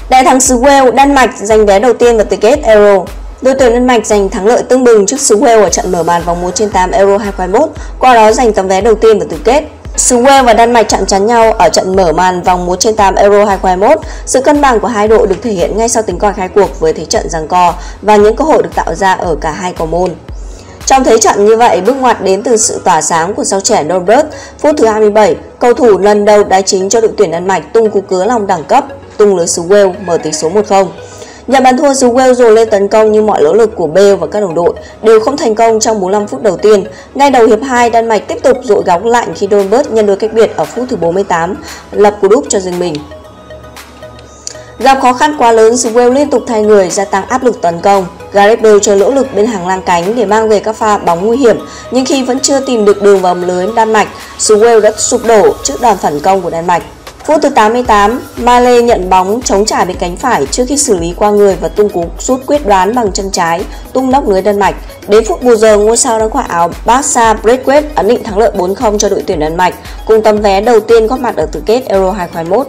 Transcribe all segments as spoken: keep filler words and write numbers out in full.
Đại thắng xứ Wales, Đan Mạch giành vé đầu tiên vào tứ kết Euro. Đội tuyển Đan Mạch giành thắng lợi tưng bừng trước xứ Wales ở trận mở màn vòng một trên tám Euro hai không hai mốt, qua đó giành tấm vé đầu tiên vào tứ kết. Xứ Wales và Đan Mạch chạm trán nhau ở trận mở màn vòng một trên tám Euro hai không hai mốt. Sự cân bằng của hai đội được thể hiện ngay sau tiếng còi khai cuộc với thế trận giằng co và những cơ hội được tạo ra ở cả hai cầu môn. Trong thế trận như vậy, bước ngoặt đến từ sự tỏa sáng của sao trẻ Norbert. Phút thứ hai mươi bảy, cầu thủ lần đầu đá chính cho đội tuyển Đan Mạch tung cú cứa lòng đẳng cấp, tung lưới xứ Wales mở tỷ số một không. Nhận bàn thua, xứ Wales dồn lên tấn công nhưng mọi nỗ lực của Bale và các đồng đội đều không thành công trong bốn mươi lăm phút đầu tiên. Ngay đầu hiệp hai, Đan Mạch tiếp tục dội góng lạnh khi Norbert nhân đôi cách biệt ở phút thứ bốn mươi tám, lập cú đúp cho riêng mình. Gặp khó khăn quá lớn, xứ Wales liên tục thay người, gia tăng áp lực tấn công. Gareth Bale chơi nỗ lực bên hàng lang cánh để mang về các pha bóng nguy hiểm, nhưng khi vẫn chưa tìm được đường vào lưới Đan Mạch, xứ Wales đã sụp đổ trước đòn phản công của Đan Mạch. Phút thứ tám mươi tám, Male nhận bóng chống trả bên cánh phải trước khi xử lý qua người và tung cú sút quyết đoán bằng chân trái, tung nóc lưới Đan Mạch. Đến phút bù giờ, ngôi sao đá quả áo Barca Braithwaite ấn định thắng lợi bốn không cho đội tuyển Đan Mạch, cùng tấm vé đầu tiên góp mặt ở tứ kết Euro hai không hai mốt.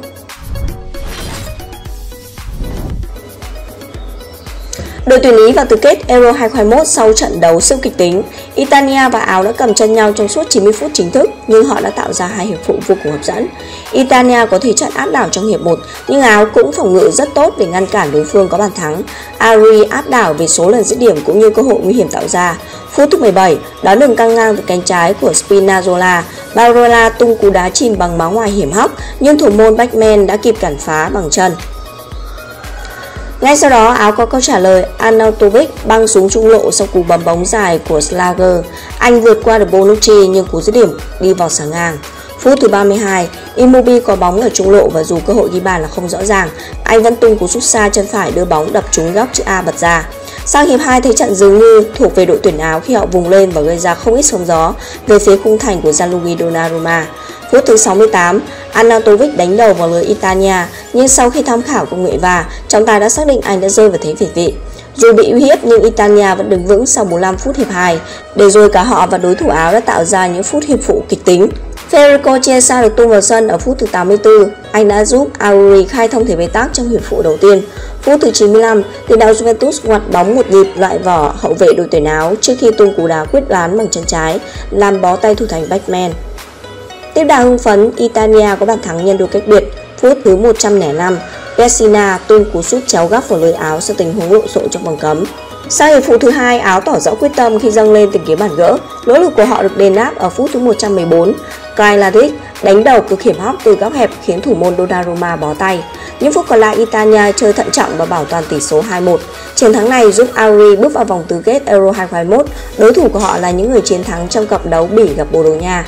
Đội tuyển Ý vào tứ kết Euro hai không hai mốt sau trận đấu siêu kịch tính. Italia và Áo đã cầm chân nhau trong suốt chín mươi phút chính thức, nhưng họ đã tạo ra hai hiệp phụ vô cùng hấp dẫn. Italia có thế trận áp đảo trong hiệp một, nhưng Áo cũng phòng ngự rất tốt để ngăn cản đối phương có bàn thắng. Ari áp đảo về số lần dứt điểm cũng như cơ hội nguy hiểm tạo ra. Phút thứ mười bảy, đón đường căng ngang từ cánh trái của Spinazzola, Barella tung cú đá chìm bằng máu ngoài hiểm hóc, nhưng thủ môn Bachmann đã kịp cản phá bằng chân. Ngay sau đó, Áo có câu trả lời. Arnautovic băng xuống trung lộ sau cú bấm bóng dài của Slager. Anh vượt qua được Bonucci nhưng cú dứt điểm đi vào xà ngang. Phút thứ ba mươi hai, Immobile có bóng ở trung lộ và dù cơ hội ghi bàn là không rõ ràng, anh vẫn tung cú sút xa chân phải đưa bóng đập trúng góc chữ A bật ra. Sang hiệp hai, thế trận dường như thuộc về đội tuyển Áo khi họ vùng lên và gây ra không ít sóng gió về phía khung thành của Gianluigi Donnarumma. Phút thứ sáu mươi tám, Arnautovic đánh đầu vào lưới Italia, nhưng sau khi tham khảo công nghệ vê a rờ, trọng tài đã xác định anh đã rơi vào thế việt vị. Dù bị uy hiếp nhưng Italia vẫn đứng vững sau bốn mươi lăm phút hiệp hai, để rồi cả họ và đối thủ Áo đã tạo ra những phút hiệp phụ kịch tính. Federico Chiesa được tung vào sân ở phút thứ tám mươi tư, anh đã giúp Auri khai thông thế bế tắc trong hiệp phụ đầu tiên. Phút thứ chín mươi lăm, tiền đạo Juventus ngoặt bóng một nhịp loại vỏ hậu vệ đội tuyển Áo trước khi tung cú đá quyết đoán bằng chân trái, làm bó tay thủ thành Bachmann. Tiếp đà hưng phấn, Italia có bàn thắng nhân đôi cách biệt. Phút thứ một trăm lẻ năm, Pessina tung cú sút chéo góc vào lưới Áo sau tình huống lộn xộn trong vòng cấm. Sau hiệp phụ thứ hai, Áo tỏ rõ quyết tâm khi dâng lên tìm kiếm bàn gỡ. Nỗ lực của họ được đền đáp ở phút thứ một trăm mười bốn. Kyle Ladrick đánh đầu cực hiểm hóc từ góc hẹp khiến thủ môn Donnarumma bó tay. Những phút còn lại, Italia chơi thận trọng và bảo toàn tỷ số hai một. Chiến thắng này giúp Auri bước vào vòng tứ kết Euro hai không hai mốt. Đối thủ của họ là những người chiến thắng trong cặp đấu Bỉ gặp Bồ Đào Nha.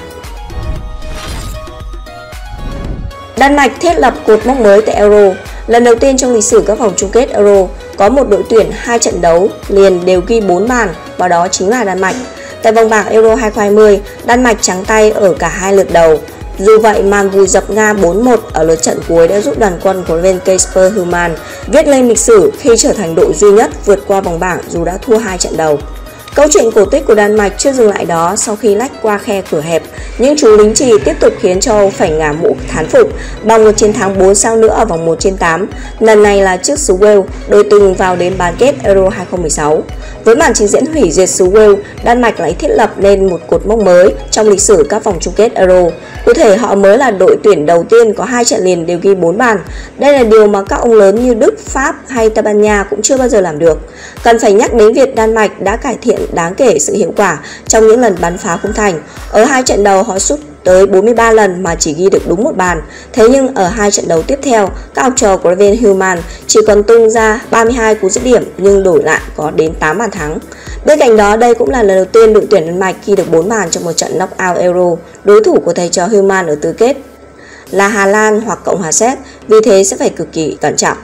Đan Mạch thiết lập cột mốc mới tại Euro. Lần đầu tiên trong lịch sử các vòng chung kết Euro, có một đội tuyển hai trận đấu liền đều ghi bốn bàn, và đó chính là Đan Mạch. Tại vòng bảng Euro hai không hai không, Đan Mạch trắng tay ở cả hai lượt đầu. Dù vậy, màn vùi dập Nga bốn một ở lượt trận cuối đã giúp đoàn quân của huấn luyện viên Kasper Heumann viết lên lịch sử khi trở thành đội duy nhất vượt qua vòng bảng dù đã thua hai trận đầu. Câu chuyện cổ tích của Đan Mạch chưa dừng lại đó. Sau khi lách qua khe cửa hẹp, những chú lính Chì tiếp tục khiến châu Âu phải ngả mũ thán phục bằng một chiến thắng bốn sao nữa ở vòng một trên tám. Lần này là trước xứ Wales, đội từng vào đến bán kết Euro hai không một sáu. Với màn trình diễn hủy diệt xứ Wales, Đan Mạch lại thiết lập nên một cột mốc mới trong lịch sử các vòng chung kết Euro. Cụ thể, họ mới là đội tuyển đầu tiên có hai trận liền đều ghi bốn bàn. Đây là điều mà các ông lớn như Đức, Pháp hay Tây Ban Nha cũng chưa bao giờ làm được. Cần phải nhắc đến việc Đan Mạch đã cải thiện đáng kể sự hiệu quả trong những lần bắn phá khung thành. Ở hai trận đầu, họ sút tới bốn mươi ba lần mà chỉ ghi được đúng một bàn. Thế nhưng ở hai trận đấu tiếp theo, các học trò của huấn luyện viên Heumann chỉ còn tung ra ba mươi hai cú dứt điểm nhưng đổi lại có đến tám bàn thắng. Bên cạnh đó, đây cũng là lần đầu tiên đội tuyển Đan Mạch ghi được bốn bàn trong một trận knock-out Euro. Đối thủ của thầy trò Heumann ở tứ kết là Hà Lan hoặc Cộng hòa Séc, vì thế sẽ phải cực kỳ cẩn trọng.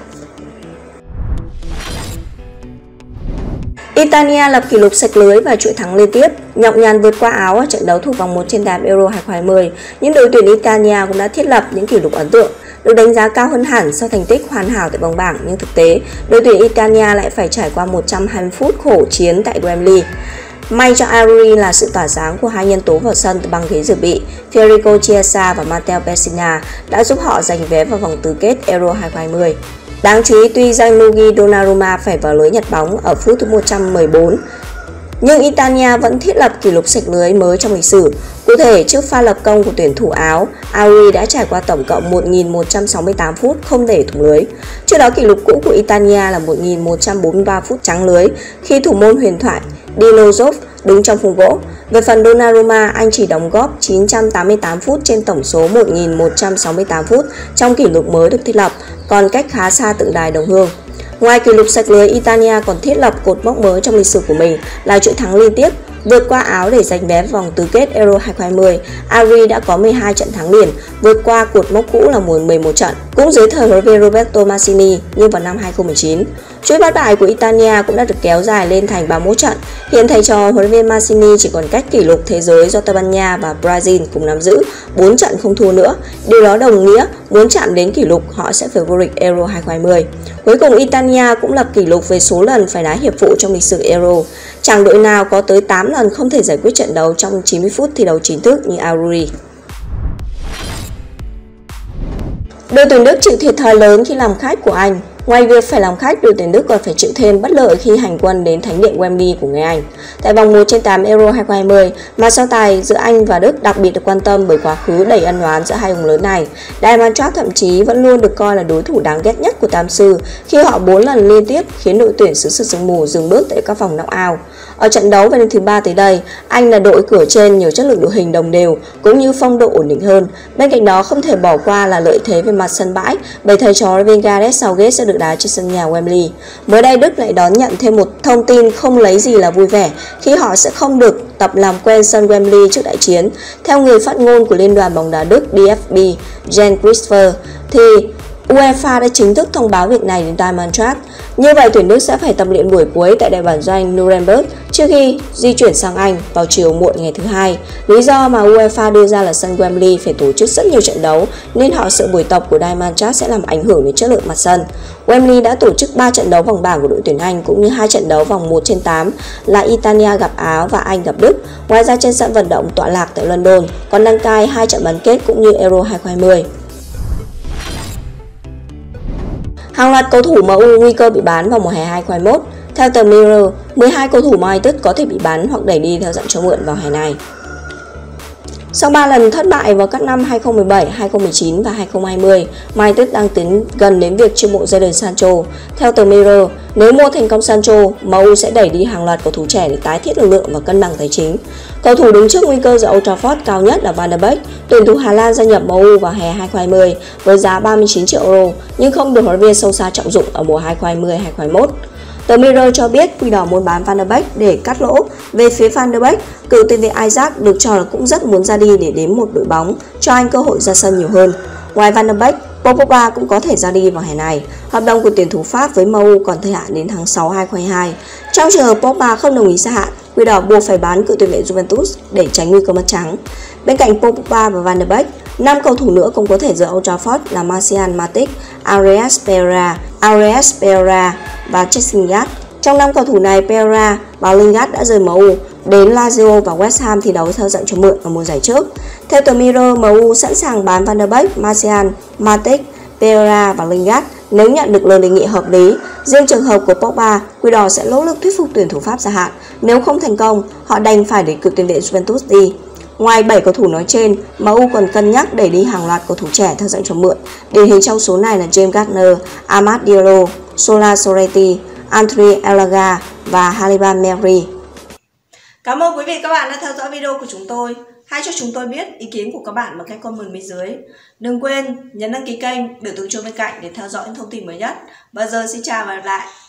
Italia lập kỷ lục sạch lưới và chuỗi thắng liên tiếp, nhọc nhằn vượt qua Áo ở trận đấu thuộc vòng một trên tám Euro hai không hai không. Nhưng đội tuyển Italia cũng đã thiết lập những kỷ lục ấn tượng, được đánh giá cao hơn hẳn sau thành tích hoàn hảo tại vòng bảng, nhưng thực tế, đội tuyển Italia lại phải trải qua một trăm hai mươi phút khổ chiến tại Wembley. May cho Auri là sự tỏa sáng của hai nhân tố vào sân từ băng ghế dự bị, Federico Chiesa và Matteo Pessina đã giúp họ giành vé vào vòng tứ kết Euro hai không hai không. Đáng chú ý, tuy Gianluigi Donnarumma phải vào lưới nhặt bóng ở phút thứ một trăm mười bốn, nhưng Italia vẫn thiết lập kỷ lục sạch lưới mới trong lịch sử. Cụ thể, trước pha lập công của tuyển thủ Áo, Aurier đã trải qua tổng cộng một nghìn một trăm sáu mươi tám phút không để thủng lưới. Trước đó, kỷ lục cũ của Italia là một nghìn một trăm bốn mươi ba phút trắng lưới khi thủ môn huyền thoại Dino đứng trong khung gỗ. Về phần Donnarumma, anh chỉ đóng góp chín trăm tám mươi tám phút trên tổng số một nghìn một trăm sáu mươi tám phút trong kỷ lục mới được thiết lập, còn cách khá xa tượng đài đồng hương. Ngoài kỷ lục sạch lưới, Italia còn thiết lập cột mốc mới trong lịch sử của mình là chuỗi thắng liên tiếp. Vượt qua Áo để giành vé vòng tứ kết Euro hai không hai không, Aurier đã có mười hai trận thắng liền, vượt qua cột mốc cũ là mười một trận, cũng dưới thời huấn luyện viên Roberto Mancini như vào năm hai không một chín. Chuỗi bất bại của Italia cũng đã được kéo dài lên thành ba mươi mốt trận. Hiện thầy trò huấn luyện viên Mancini chỉ còn cách kỷ lục thế giới do Tây Ban Nha và Brazil cùng nắm giữ bốn trận không thua nữa. Điều đó đồng nghĩa muốn chạm đến kỷ lục họ sẽ phải vô địch Euro hai không hai không. Cuối cùng Italia cũng lập kỷ lục về số lần phải đá hiệp phụ trong lịch sử Euro. Chẳng đội nào có tới tám lần không thể giải quyết trận đấu trong chín mươi phút thi đấu chính thức như Aurier. Đội tuyển Đức chịu thiệt thòi lớn khi làm khách của Anh. Ngoài việc phải làm khách, đội tuyển Đức còn phải chịu thêm bất lợi khi hành quân đến thánh địa Wembley của người Anh. Tại vòng một trên tám Euro hai không hai không, màn so tài giữa Anh và Đức đặc biệt được quan tâm bởi quá khứ đầy ân oán giữa hai ông lớn này. Diamond Cup thậm chí vẫn luôn được coi là đối thủ đáng ghét nhất của Tam sư khi họ bốn lần liên tiếp khiến đội tuyển xứ sở sương mù dừng bước tại các vòng knock-out. Ở trận đấu về lần thứ ba tới đây, Anh là đội cửa trên nhiều chất lượng đội hình đồng đều cũng như phong độ ổn định hơn. Bên cạnh đó, không thể bỏ qua là lợi thế về mặt sân bãi, bởi thầy trò huấn luyện viên Gareth Southgate sẽ được đá trên sân nhà Wembley. Mới đây, Đức lại đón nhận thêm một thông tin không lấy gì là vui vẻ khi họ sẽ không được tập làm quen sân Wembley trước đại chiến. Theo người phát ngôn của Liên đoàn bóng đá Đức đê ép bê, Jens Christopher, thì UEFA đã chính thức thông báo việc này đến Diamond Cup. Như vậy, tuyển Đức sẽ phải tập luyện buổi cuối tại đại bản doanh Nuremberg trước khi di chuyển sang Anh vào chiều muộn ngày thứ hai. Lý do mà UEFA đưa ra là sân Wembley phải tổ chức rất nhiều trận đấu nên họ sợ buổi tập của Diamond Cup sẽ làm ảnh hưởng đến chất lượng mặt sân. Wembley đã tổ chức ba trận đấu vòng bảng của đội tuyển Anh cũng như hai trận đấu vòng một trên tám là Italia gặp Áo và Anh gặp Đức. Ngoài ra, trên sân vận động tọa lạc tại London còn đăng cai hai trận bán kết cũng như Euro hai không hai không. Hàng loạt cầu thủ em u nguy cơ bị bán vào mùa hè hai không hai mốt. Theo tờ Mirror, mười hai cầu thủ Man United có thể bị bán hoặc đẩy đi theo dạng cho mượn vào hè này. Sau ba lần thất bại vào các năm hai không một bảy, hai không một chín và hai không hai không, Man United đang tiến gần đến việc chiêu mộ Jadon Sancho. Theo tờ Mirror, nếu mua thành công Sancho, em u sẽ đẩy đi hàng loạt cầu thủ trẻ để tái thiết lực lượng và cân bằng tài chính. Cầu thủ đứng trước nguy cơ giữa Old Trafford cao nhất là Van der Beek, tuyển thủ Hà Lan gia nhập em u vào hè hai không hai không với giá ba mươi chín triệu euro, nhưng không được huấn luyện viên Solskjaer trọng dụng ở mùa hai không hai không hai không hai mốt. Tờ Mirror cho biết Quỷ Đỏ muốn bán Van der Beek để cắt lỗ. Về phía Van der Beek, cựu tiền vệ Ajax được cho là cũng rất muốn ra đi để đến một đội bóng cho anh cơ hội ra sân nhiều hơn. Ngoài Van der Beek, Paul Pogba cũng có thể ra đi vào hè này. Hợp đồng của tuyển thủ Pháp với em u còn thời hạn đến tháng sáu hai không hai hai. Trong trường hợp Pogba không đồng ý gia hạn, Quỷ Đỏ buộc phải bán cựu tiền vệ Juventus để tránh nguy cơ mất trắng. Bên cạnh Paul Pogba và Van der Beek, năm cầu thủ nữa cũng có thể rời Old Trafford là Martial Matic, Andreas Pereira, Andreas Pereira và Jesse Lingard. Trong năm cầu thủ này, Pereira và Lingard đã rời em u đến Lazio và West Ham thi đấu theo dạng cho mượn ở mùa giải trước. Theo tờ Mirror, em u sẵn sàng bán Van der Beek, Martial, Matic, Pereira và Lingard nếu nhận được lời đề nghị hợp lý. Riêng trường hợp của Pogba, Quỷ Đỏ sẽ nỗ lực thuyết phục tuyển thủ Pháp gia hạn. Nếu không thành công, họ đành phải để cựu tiền vệ Juventus đi. Ngoài bảy cầu thủ nói trên, em u còn cân nhắc đẩy đi hàng loạt cầu thủ trẻ theo dạng cho mượn. Điển hình trong số này là James Garner, Amad Diallo, Sola Sorrenti, Andre Elaga và Haliban Mary. Cảm ơn quý vị các bạn đã theo dõi video của chúng tôi. Hãy cho chúng tôi biết ý kiến của các bạn bằng cách comment bên dưới. Đừng quên nhấn đăng ký kênh, biểu tượng chuông bên cạnh để theo dõi những thông tin mới nhất. Và giờ xin chào và hẹn gặp lại.